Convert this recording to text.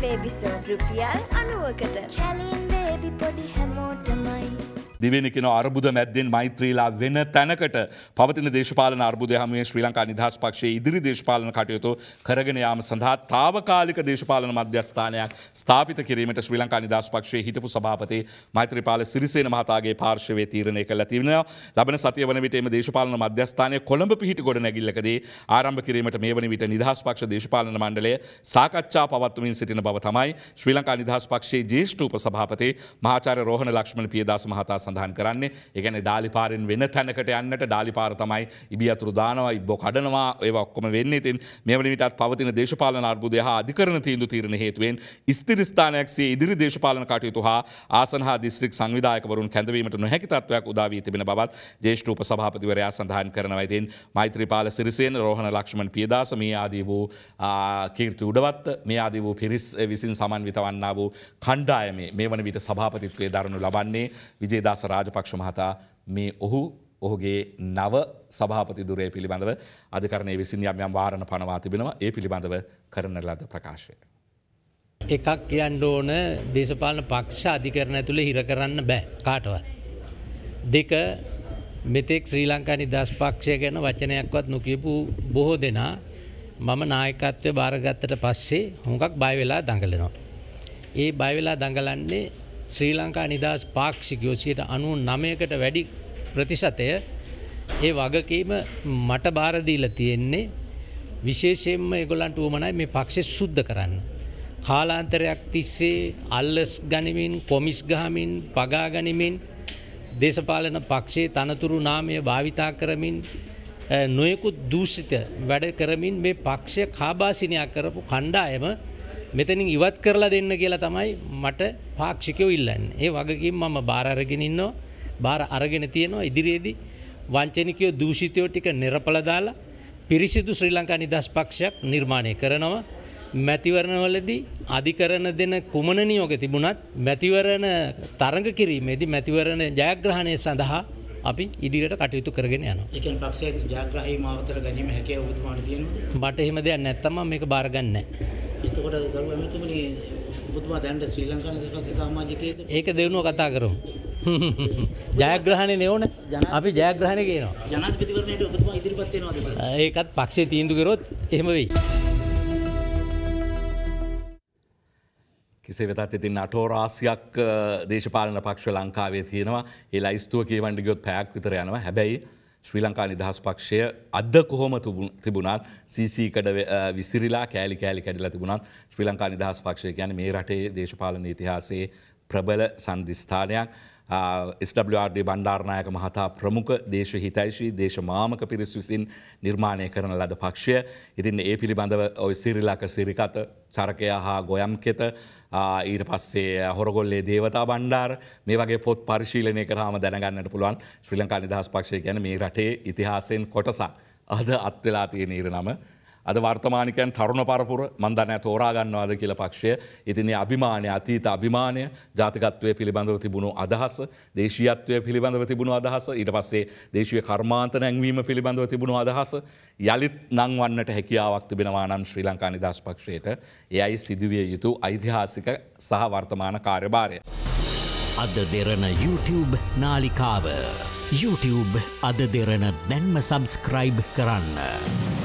Baby soap රුපියල් 90කට. කැලින් baby පොඩි හැමෝටමයි. දිවෙන කියන අර්බුද මැද්දෙන් මෛත්‍රීලා වෙන තැනකට පවතින දේශපාලන අර්බුදය හමුවේ ශ්‍රී ලංකා නිදහස් පක්ෂයේ ඉදිරි දේශපාලන කටයුතු කරගෙන යාම සඳහා తాවකාලික දේශපාලන මධ්‍යස්ථානයක් ස්ථාපිත කිරීමට ශ්‍රී ලංකා නිදහස් පක්ෂයේ හිටපු සභාපති මෛත්‍රීපාල සිරිසේන මහතාගේ පාර්ශවයේ තීරණය කළා තිබෙනවා. ලබන සතිය වන විට මේ දේශපාලන මධ්‍යස්ථානය කොළඹ පිහිටි ගොඩනැගිල්ලකදී ආරම්භ කිරීමට මේ වන විට නිදහස් පක්ෂ දේශපාලන මණ්ඩලය සාකච්ඡා පවත්වමින් සිටින බව තමයි ශ්‍රී ලංකා නිදහස් පක්ෂයේ ජ්‍යෙෂ්ඨ උපසභාපති මහාචාර්ය රෝහණ ලක්ෂ්මණ පියදාස මහතා සඳහන් කරන්නේ. ඒ කියන්නේ ඩාලිපාරෙන් වෙන තැනකට යන්නට ඩාලිපාර තමයි ඉබියතුරු දානවා, ඉබ්බෝ කඩනවා, ඒවා ඔක්කොම වෙන්නේ. ඉතින් මේ වන විටත් පවතින දේශපාලන අර්බුදය හා අධිකරණ තීන්දුව හේතුවෙන් ස්ථිර ස්ථානයක් සිය ඉදිරි දේශපාලන කටයුතු හා ආසන හා දිස්ත්‍රික් සංවිධායකවරුන් කැඳවීමට නොහැකි තත්ත්වයක් උදා වී තිබෙන බවත් ජ්‍යෙෂ්ඨ උපසභාපතිවරයා සඳහන් කරනවා. ඉතින් මෛත්‍රීපාල සිරිසේන, රෝහණ ලක්ෂ්මණ පියදාස මේ ආදී වූ කීර්ති උඩවත්ත මේ ආදී වූ පිරිස් විසින් සමන්විත වන්නා වූ කණ්ඩායමේ මේ වන විට සභාපතිත්වයේ දරනු ලබන්නේ විජේදාස රාජපක්ෂ මහතා මේ ඔහුගේ නව සභාපති දුරය පිළිබඳව අධිකරණයේ විසින් යම් වාරණ පනවා තිබෙනවා. ඒ පිළිබඳව කරන ලද ප්‍රකාශය. එකක් කියන්න ඕන, දේශපාලන පක්ෂ අධිකරණ ඇතුළේ හිර කරන්න බෑ කාටවත්. දෙක, මෙතෙක් ශ්‍රී ලංකා නිදහස් පක්ෂය ගැන වචනයක්වත් නොකියපු බොහෝ දෙනා මම නායකත්වය බාරගත්තට පස්සේ හුඟක් බය වෙලා දඟලනවා. ඒ බය වෙලා දඟලන්නේ ශ්‍රී ලංකා නිදහස් පාක්ෂිකයෝ 99%කට වැඩි ප්‍රතිශතය ඒ වගකීම මට බාර දීලා තියෙන්නේ. විශේෂයෙන්ම ඒගොල්ලන්ට උවමනයි මේ පක්ෂය සුද්ධ කරන්න. කාලාන්තරයක් තිස්සේ අල්ලස් ගනිමින්, කොමිස් ගහමින්, පගා ගනිමින්, දේශපාලන පක්ෂයේ තනතුරු නාමය භාවිතා කරමින්, නොයෙකුත් දූෂිත වැඩ කරමින් මේ පක්ෂය කාබාසිනියක් කරපු කණ්ඩායම මෙතනින් ඉවත් කරලා දෙන්න කියලා තමයි මට පාක්ෂිකයෝ ඉල්ලන්නේ. ඒ වගකීම මම බාර අරගෙන ඉන්නවා. බාර අරගෙන තියෙනවා. ඉදිරියේදී වංචනිකයෝ දූෂිතයෝ ටික නිරපල දාලා පිරිසිදු ශ්‍රී ලංකා නිදහස් පක්ෂයක් නිර්මාණය කරනවා. මැතිවරණවලදී අධිකරණ දෙන කුමන නියෝග තිබුණත් මැතිවරණ තරඟ කිරීමේදී මැතිවරණ ජයග්‍රහණය සඳහා අපි ඉදිරියට කටයුතු කරගෙන යනවා. ඒ කියන්නේ පක්ෂයේ ජයග්‍රාහී මාවතර ගැනීම හැකියාව ඔබතුමාට තියෙනවද? මට එහෙම දෙයක් නැත්තම් මම මේක බාරගන්නේ නැහැ. එතකොට ගරු ඇමතුමනි, ඔබතුමා දැන් ශ්‍රී ලංකා නිදහස් පක්ෂ සමාජිකයේද? ඒක දෙවනුව කතා කරමු. ජයග්‍රහණය නෙවුන. අපි ජයග්‍රහණය කියනවා. ජනාධිපතිවරණයට ඔබතුමා ඉදිරිපත් වෙනවද? ඒකත් පක්ෂයේ තීන්දුව කරොත් එහෙම වෙයි. කෙසේ වෙතත් ඉතින් අටෝරාසියක් දේශපාලන පක්ෂ ලංකාවේ තියෙනවා. ඒ ලයිස්තුව කියවන්න ගියොත් පැයක් විතර යනවා. හැබැයි ශ්‍රී ලංකා නිදහස් පක්ෂය අද කොහොම තිබුණත් CC-කඩ විසිරිලා කෑලි කැඩිලා තිබුණත් ශ්‍රී ලංකා නිදහස් පක්ෂය කියන්නේ මේ රටේ දේශපාලන ඉතිහාසයේ ප්‍රබල සන්ධිස්ථානයක්. SWRD බණ්ඩාරනායක මහතා ප්‍රමුඛ දේශ හිතයිශී දේශ මාමක පිරිස් විසින් නිර්මාණය කරන ලද පක්ෂය. ඉතින් ඒ පිළිබඳව ඔය සිරිලක සිරිකත, චරකයා හා ගොයම් කෙත, ඊට පස්සේ හොරගොල්ලේ දේවතා බණ්ඩාර මේ වගේ පොත් පරිශීලනය කරාම දැනගන්නට පුළුවන් ශ්‍රී ලංකා නිදහස් පක්ෂය කියන්නේ මේ රටේ ඉතිහාසයෙන් කොටසක් අද අත් වෙලා තියෙන ඊරනම. අද වර්තමානිකයන් තරුණ පරපුර මන් දන්නේ තෝරා ගන්නවාද කියලා පක්ෂය. ඉතින් මේ අභිමානය, අතීත අභිමානය, ජාතිකත්වයේ පිළිබඳව තිබුණු අදහස, දේශීයත්වයේ පිළිබඳව තිබුණු අදහස, ඊට පස්සේ දේශීය කර්මාන්ත නැංවීම පිළිබඳව තිබුණු අදහස යලිත් නංවන්නට හැකියාවක් තිබෙනවා නම් ශ්‍රී ලංකා නිදහස් පක්ෂයට එයයි සිදුවිය යුතු ඓතිහාසික සහ වර්තමාන කාර්යභාරය. අද දෙරණ YouTube නාලිකාව. YouTube අද දෙරණ දැන්ම සබස්ක්‍රයිබ් කරන්න.